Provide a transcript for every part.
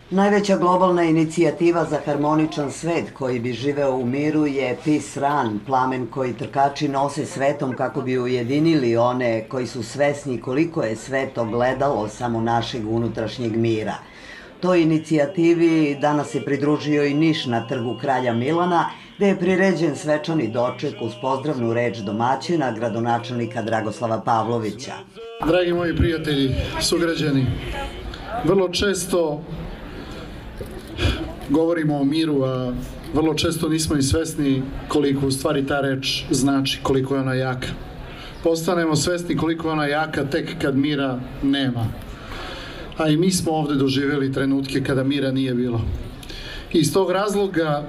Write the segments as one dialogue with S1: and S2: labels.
S1: Najveća globalna inicijativa za harmoničan svet koji bi živeo u miru je Peace Run, plamen koji trkači nose svetom kako bi ujedinili one koji su svesni koliko je svet ogledalo samo našeg unutrašnjeg mira. Toj inicijativi danas se pridružio i Niš na trgu Kralja Milana, gde je priređen svečani doček uz pozdravnu reč domaćina, gradonačelnika Dragoslava Pavlovića.
S2: Dragi moji prijatelji, sugrađani, vrlo često govorimo o miru, a vrlo često nismo i svesni koliko u stvari ta reč znači, koliko je ona jaka. Postanemo svesni koliko je ona jaka tek kad mira nema. A i mi smo ovde doživjeli trenutke kada mira nije bilo. I iz tog razloga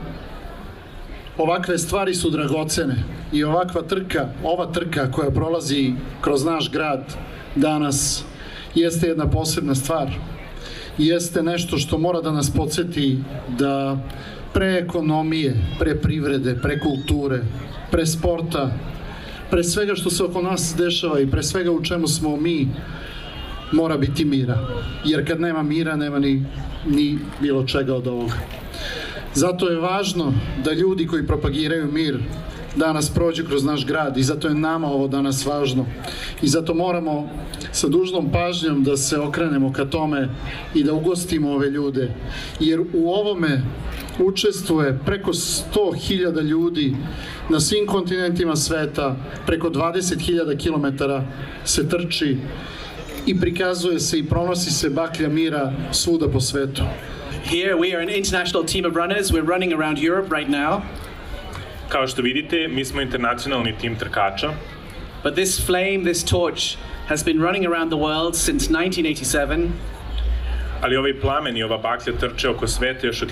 S2: ovakve stvari su dragocene i ova trka koja prolazi kroz naš grad danas jeste jedna posebna stvar. Jeste nešto što mora da nas podsjeti da pre ekonomije, pre privrede, pre kulture, pre sporta, pre svega što se oko nas dešava i pre svega u čemu smo mi, mora biti mira. Jer kad nema mira, nema ni bilo čega od ovoga. Zato je važno da ljudi koji propagiraju mir danas prođu kroz naš grad i zato je nama ovo danas važno. I zato moramo sa dužnom pažnjom da se okrenemo ka tome i da ugostimo ove ljude. Jer u ovome učestvuje preko 100.000 ljudi na svim kontinentima sveta, preko 20.000 kilometara se trči i prikazuje se i pronosi se baklja mira svuda po svetu.
S3: Here we are an international team of runners. We're running around Europe right now.
S4: Kao što vidite, mi smo internacionalni tim trkača.
S3: But this flame, this torch has been running around the world since 1987.
S4: Ali ovaj plamen i ova baklja trče oko sveta još od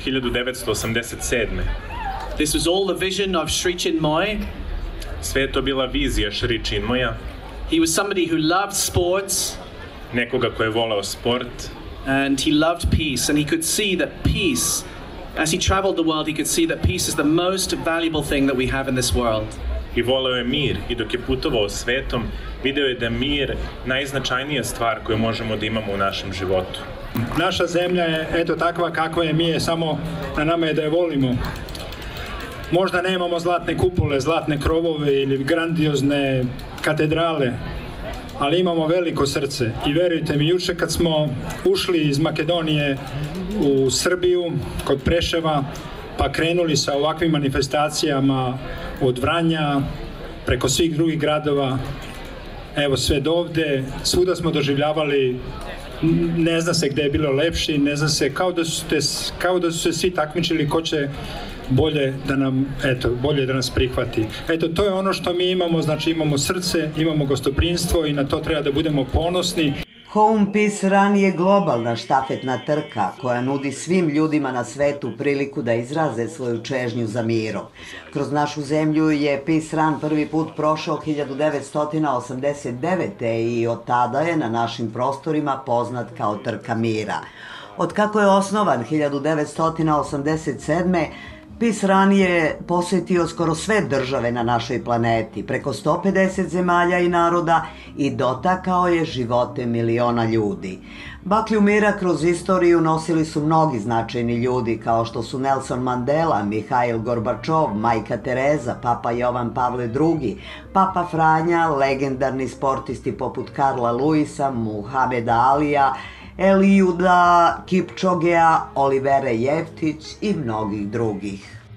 S4: 1987.
S3: This was all the vision of Sri Chinmoy.
S4: Sve je to bila vizija Sri Chinmoya.
S3: He was somebody who loved sports.
S4: Nekoga ko je voleo sport.
S3: And he loved peace, and he could see that peace, as he traveled the world, he could see that peace is the most valuable thing that we have in this world.
S4: I voleo je mir i dok je putovao svetom, video je da mir najznačajnija stvar koju možemo da imamo u našem životu.
S5: Naša zemlja je eto takva kakva je, mi je samo na nama je da je volimo. Možda nemamo zlatne kupole, zlatne krovove ili grandiozne katedrale, ali imamo veliko srce i verujte mi, juče kad smo ušli iz Makedonije u Srbiju, kod Preševa, pa krenuli sa ovakvim manifestacijama od Vranja, preko svih drugih gradova, evo sve do ovde, svuda smo doživljavali, ne zna se gde je bilo lepši, ne zna se, kao da su se svi takmičili ko će bolje da nas prihvati. Eto, to je ono što mi imamo, znači imamo srce, imamo gostoprimstvo i na to treba da budemo ponosni.
S1: Home Peace Run je globalna štafetna trka koja nudi svim ljudima na svetu priliku da izraze svoju čežnju za mirom. Kroz našu zemlju je Peace Run prvi put prošao 1989. i od tada je na našim prostorima poznat kao Trka mira. Od kako je osnovan 1987. Peace Run je posetio skoro sve države na našoj planeti, preko 150 zemalja i naroda i dotakao je živote miliona ljudi. Baklju mira kroz istoriju nosili su mnogi značajni ljudi kao što su Nelson Mandela, Mihail Gorbačov, Majka Tereza, Papa Jovan Pavle II, Papa Franja, legendarni sportisti poput Karla Luisa, Muhameda Alija, Eliuda Kipčogea, Olivere Jeftić i mnogih drugih.